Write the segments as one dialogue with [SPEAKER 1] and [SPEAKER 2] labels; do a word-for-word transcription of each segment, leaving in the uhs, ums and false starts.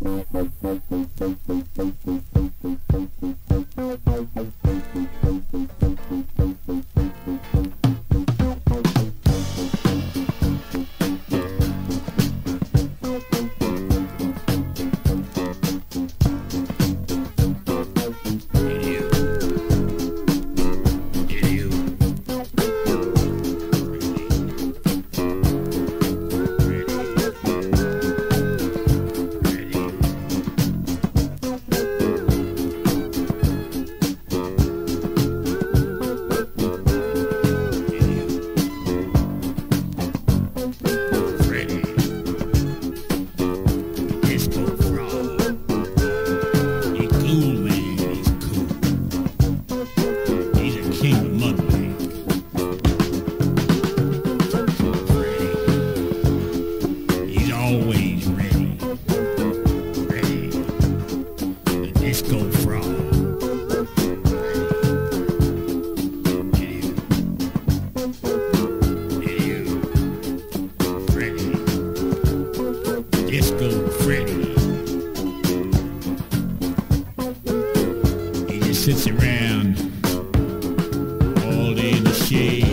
[SPEAKER 1] Sits around all day in the shade.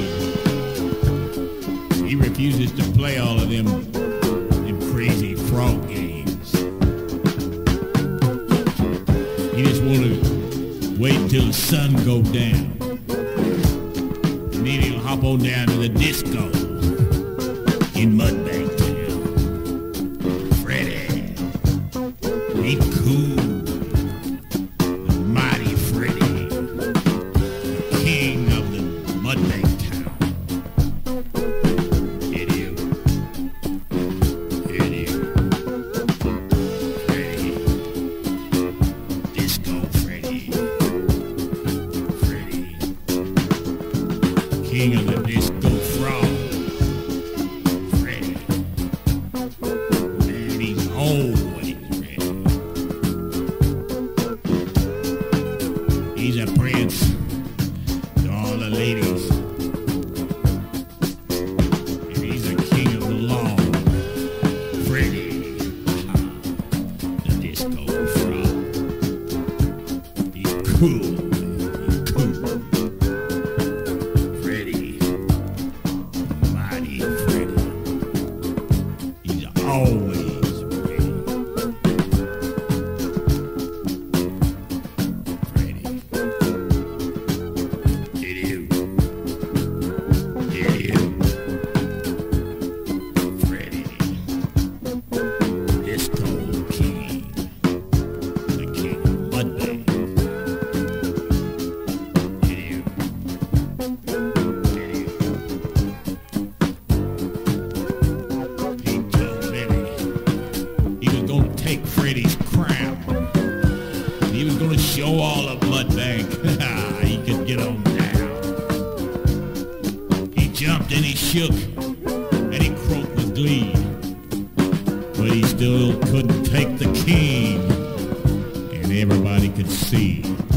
[SPEAKER 1] He refuses to play all of them, them crazy frog games. He just want to wait till the sun go down, and then he'll hop on down to the disco in Mudbank Town. Freddy, ain't cool. King of the disco frog, Freddy. Man, he's always ready. He's a prince to all the ladies, and he's a king of the law. Freddy, the disco frog. He's cool. Always ready. Freddy. Did you? Did you? Freddy. Disco King. The King of Mudbank. Did you? Did you? Take Freddy's crown. He was going to show all of Mudbank he could get on down. He jumped and he shook and he croaked with glee, but he still couldn't take the king, and everybody could see.